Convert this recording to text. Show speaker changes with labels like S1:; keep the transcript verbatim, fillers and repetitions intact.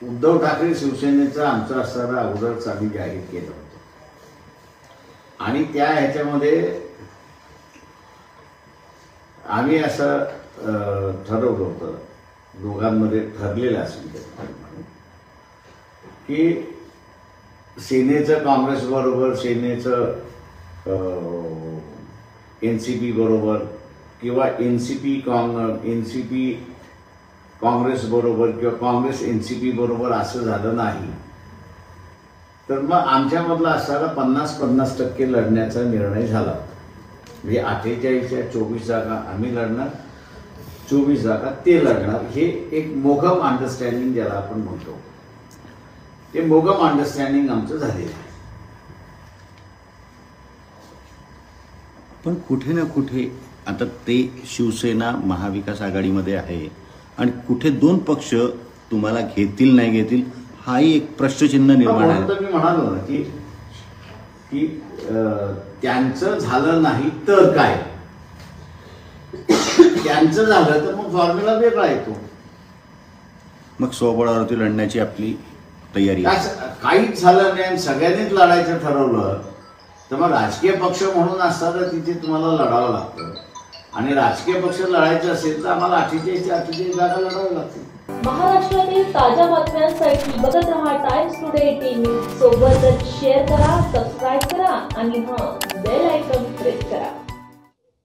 S1: उद्धव ठाकरे शिवसेनेचा आमचा असताना अगोदरच आम्ही जाहीर केलं होतं आणि त्या ह्याच्यामध्ये आम्ही असं ठरवलं होतं, दोघांमध्ये ठरलेलं असेल की सेनेचं काँग्रेस बरोबर, सेनेचं एन सी पी बरोबर किंवा एन सी पी काँग एन सी पी काँग्रेस बरोबर किंवा काँग्रेस एन सी पी बरोबर असं झालं नाही तर मग आमच्यामधला असताना पन्नास पन्नास टक्के लढण्याचा निर्णय झाला. म्हणजे अठ्ठेचाळीसच्या चोवीस जागा आम्ही लढणार, चोवीस जागा ते लढणार. हे एक मोगम अंडरस्टँडिंग ज्याला आपण म्हणतो, ते मोगम अंडरस्टँडिंग आमचं झालेलं आहे.
S2: पण कुठे ना कुठे आता ते शिवसेना महाविकास आघाडीमध्ये आहे आणि कुठे दोन पक्ष तुम्हाला घेतील नाही घेतील हाही एक प्रश्नचिन्ह निर्माण आहे.
S1: मी म्हणालो ना की की त्यांचं झालं नाही तर काय, त्यांचं झालं तर मग फॉर्म्युला वेगळा येतो.
S2: मग स्वबळावरती लढण्याची आपली तयारी आहे.
S1: काहीच झालं नाही, सगळ्यांनीच लढायचं ठरवलं तर मग राजकीय पक्ष म्हणून असताना तिथे तुम्हाला लढावं लागतं आणि राजकीय पक्ष लढायचं असेल तर आम्हाला अठ्ठेचाळीस अठ्ठेचाळीस जागा लढावं लागतील.
S3: महाराष्ट्रातील ताज्या बातम्यांसाठी बघत रहा टाइम्स टुडे एटीन न्यूज. सोबतच शेअर करा, सबस्क्राईब करा आणि हां बेल आयकॉन प्रेस करा.